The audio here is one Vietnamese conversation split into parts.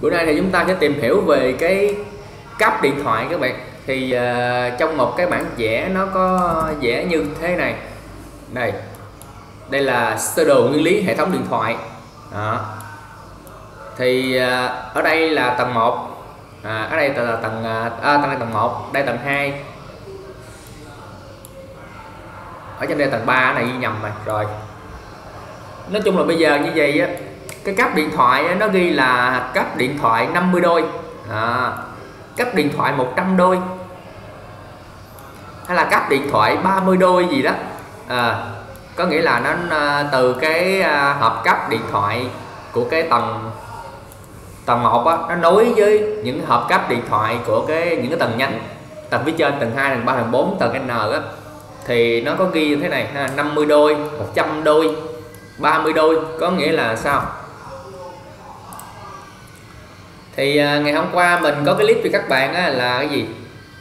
Bữa nay thì chúng ta sẽ tìm hiểu về cái cáp điện thoại các bạn. Thì trong một cái bản vẽ nó có vẽ như thế này. Đây là sơ đồ nguyên lý hệ thống điện thoại. Đó. Thì ở đây là tầng 1. Ở đây là tầng 1, đây tầng 2. Ở trên đây tầng 3 này ghi nhầm rồi. Nói chung là bây giờ như vậy á, cái cáp điện thoại á, nó ghi là cáp điện thoại 50 đôi, cáp điện thoại 100 đôi, hay là cáp điện thoại 30 đôi gì đó. Có nghĩa là nó từ cái hộp cáp điện thoại của cái tầng 1 á, nó nối với những hộp cáp điện thoại của những cái tầng nhánh, tầng phía trên, tầng 2, tầng 3, tầng 4, tầng N á, thì nó có ghi như thế này ha: 50 đôi, 100 đôi, 30 đôi. Có nghĩa là sao? Thì ngày hôm qua mình có cái clip cho các bạn á, là cái gì?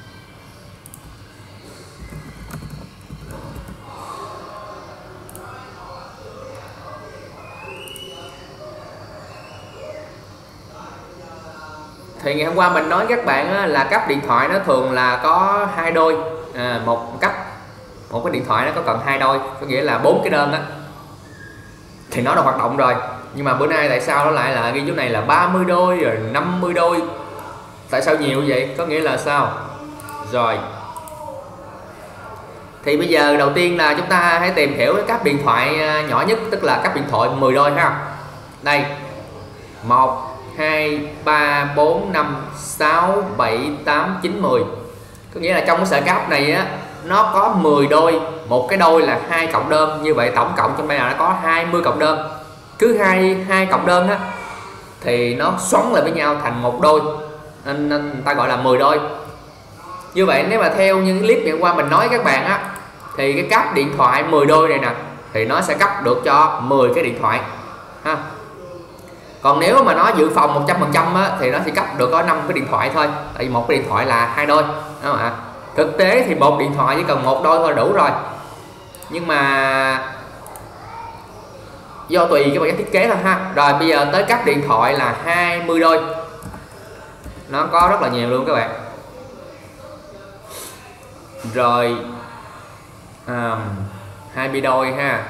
Thì ngày hôm qua mình nói các bạn á, là cáp điện thoại nó thường là có 2 đôi, một cái điện thoại nó có cần 2 đôi, có nghĩa là 4 cái đơn á thì nó đã hoạt động rồi. Nhưng mà bữa nay tại sao nó lại là ghi chỗ này là 30 đôi rồi 50 đôi? Tại sao nhiều vậy? Có nghĩa là sao? Rồi. Thì bây giờ đầu tiên là chúng ta hãy tìm hiểu cái cáp điện thoại nhỏ nhất, tức là cáp điện thoại 10 đôi ha. Đây. 1 2 3 4 5 6 7 8 9 10. Có nghĩa là trong cái sợi cáp này á, nó có 10 đôi, một cái đôi là 2 cộng đơn, như vậy tổng cộng trong đây là nó có 20 cộng đơn. Cứ hai cộng đơn á thì nó xoắn lại với nhau thành một đôi, nên người ta gọi là 10 đôi. Như vậy nếu mà theo những clip ngày hôm qua mình nói các bạn á, thì cái cáp điện thoại 10 đôi này nè thì nó sẽ cấp được cho 10 cái điện thoại ha. Còn nếu mà nó dự phòng 100% á, thì nó chỉ cấp được có 5 cái điện thoại thôi, tại vì một cái điện thoại là 2 đôi, đúng không ạ? Thực tế thì một điện thoại chỉ cần 1 đôi thôi đủ rồi, nhưng mà do tùy cái bản thiết kế thôi ha. Rồi bây giờ tới cáp điện thoại là 20 đôi, nó có rất là nhiều luôn các bạn. Rồi 20 đôi ha.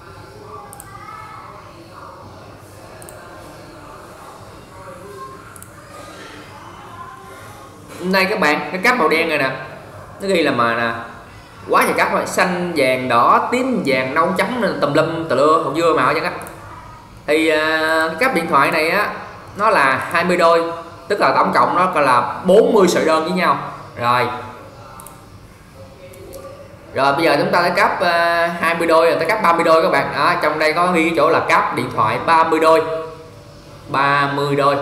Đây các bạn, cái cáp màu đen này nè, nó ghi là mà nè, quá trời cáp rồi, xanh vàng đỏ tím vàng nâu trắng tùm lum tùm lưa hột dưa màu chứ á. Thì cáp điện thoại này á, nó là 20 đôi, tức là tổng cộng nó là 40 sợi đơn với nhau. Rồi bây giờ chúng ta tới cáp 20 đôi rồi tới cáp 30 đôi các bạn. Đó, trong đây có ghi cái chỗ là cáp điện thoại 30 đôi. 30 đôi.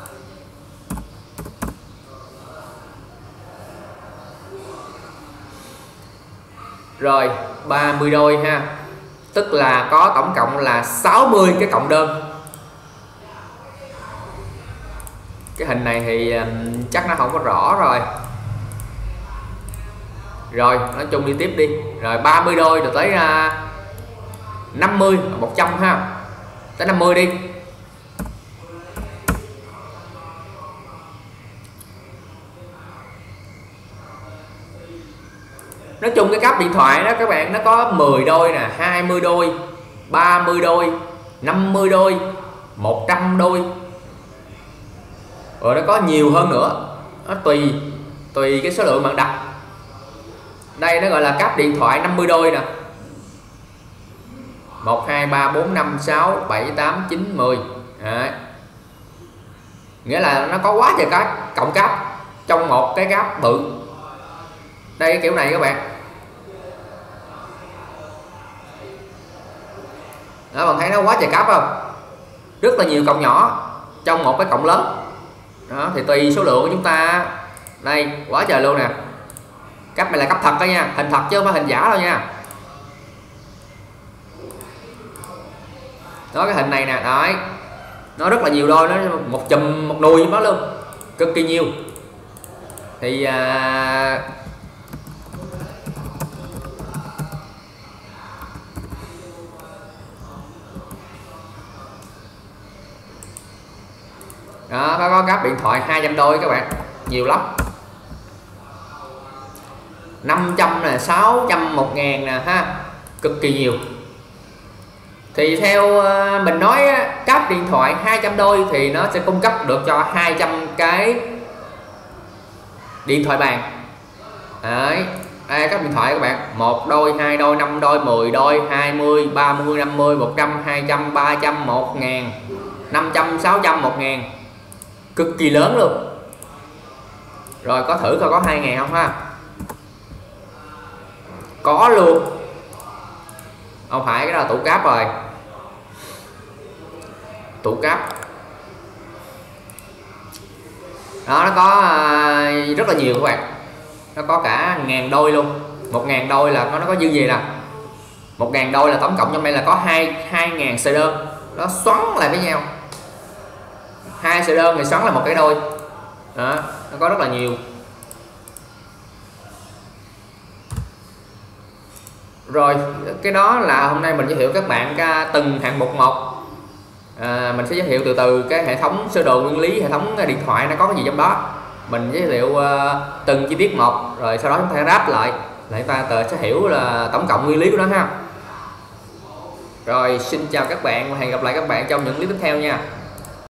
Rồi 30 đôi ha, tức là có tổng cộng là 60 cái cộng đơn. Cái hình này thì chắc nó không có rõ rồi. Rồi nói chung đi tiếp đi. Rồi 30 đôi rồi tới 50, 100 ha. Tới 50 đi. Nói chung cái cáp điện thoại đó các bạn, nó có 10 đôi nè, 20 đôi, 30 đôi, 50 đôi, 100 đôi. Rồi nó có nhiều hơn nữa. Nó tùy cái số lượng bạn đặt. Đây nó gọi là cáp điện thoại 50 đôi nè. 1 2 3 4 5 6 7 8 9 10. Đấy. Nghĩa là nó có quá trời các cộng cáp trong một cái cáp bự. Đây cái kiểu này các bạn. Đó, bạn thấy nó quá trời cáp không? Rất là nhiều cộng nhỏ trong một cái cộng lớn. Đó, thì tùy số lượng của chúng ta. Đây, quá trời luôn nè. Cáp này là cáp thật đó nha, hình thật chứ không phải hình giả đâu nha. Đó, cái hình này nè, đấy. Nó rất là nhiều đôi, nó một chùm, một nùi nó luôn. Cực kỳ nhiều. Thì Đó, có cáp điện thoại 200 đôi các bạn, nhiều lắm. 500 nè, 600, 1000 nè ha, cực kỳ nhiều. Thì theo mình nói cáp điện thoại 200 đôi thì nó sẽ cung cấp được cho 200 cái điện thoại bàn. Đấy, đây các điện thoại các bạn, 1 đôi, 2 đôi, 5 đôi, 10 đôi, 20, 30, 50, 100, 200, 300, 1000, 500, 600, 1000, cực kỳ lớn luôn. Rồi có thử coi có 2000 không ha? Có luôn. Không phải, cái đó là tủ cáp rồi. Tủ cáp đó, nó có rất là nhiều các bạn, nó có cả 1000 đôi luôn. 1000 đôi là nó có dư gì nè, 1000 đôi là tổng cộng trong đây là có 2000 sợi đơn, nó xoắn lại với nhau, 2 sợi đơn thì xoắn là một cái đôi đó, nó có rất là nhiều. Rồi cái đó là hôm nay mình giới thiệu các bạn từng hạng mục một. Mình sẽ giới thiệu từ từ cái hệ thống sơ đồ nguyên lý hệ thống điện thoại nó có cái gì trong đó, mình giới thiệu từng chi tiết một, rồi sau đó chúng ta ráp lại ta sẽ hiểu là tổng cộng nguyên lý của nó ha. Rồi xin chào các bạn và hẹn gặp lại các bạn trong những clip tiếp theo nha.